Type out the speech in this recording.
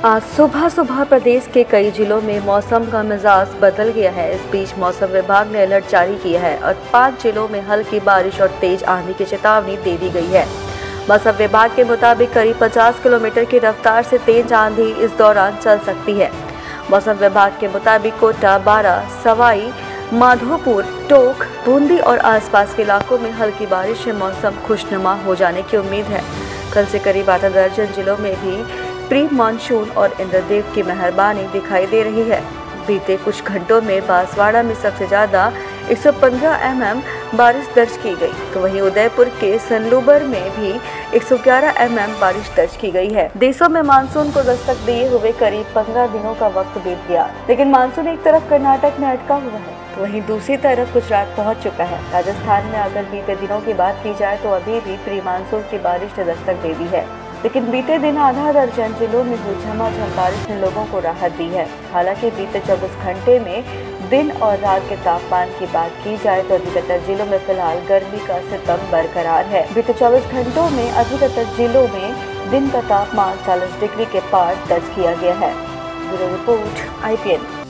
आज सुबह सुबह प्रदेश के कई जिलों में मौसम का मिजाज बदल गया है। इस बीच मौसम विभाग ने अलर्ट जारी किया है और 5 जिलों में हल्की बारिश और तेज आंधी की चेतावनी दे दी गई है। मौसम विभाग के मुताबिक करीब 50 किलोमीटर की रफ्तार से तेज आंधी इस दौरान चल सकती है। मौसम विभाग के मुताबिक कोटा, बारा, सवाई माधोपुर, टोंक, बूंदी और आसपास के इलाकों में हल्की बारिश से मौसम खुशनुमा हो जाने की उम्मीद है। कल से करीब आधा दर्जन जिलों में भी प्री मानसून और इंद्रदेव की मेहरबानी दिखाई दे रही है। बीते कुछ घंटों में बांसवाड़ा में सबसे ज्यादा 115 mm बारिश दर्ज की गई, तो वहीं उदयपुर के सनलुबर में भी 111 mm बारिश दर्ज की गई है। देशों में मानसून को दस्तक दिए हुए करीब 15 दिनों का वक्त बीत गया, लेकिन मानसून एक तरफ कर्नाटक में अटका हुआ है तो वहीं दूसरी तरफ गुजरात पहुंच चुका है। राजस्थान में अगर बीते दिनों की बात की जाए तो अभी भी प्री मानसून की बारिश ने दस्तक दे दी है, लेकिन बीते दिन आधा दर्जन जिलों में हुई झमाझम बारिश ने लोगों को राहत दी है। हालांकि बीते 24 घंटे में दिन और रात के तापमान की बात की जाए तो अधिकतर जिलों में फिलहाल गर्मी का सितम बरकरार है। बीते 24 घंटों में अधिकतर जिलों में दिन का तापमान 40 डिग्री के पार दर्ज किया गया है। Bureau report IPN।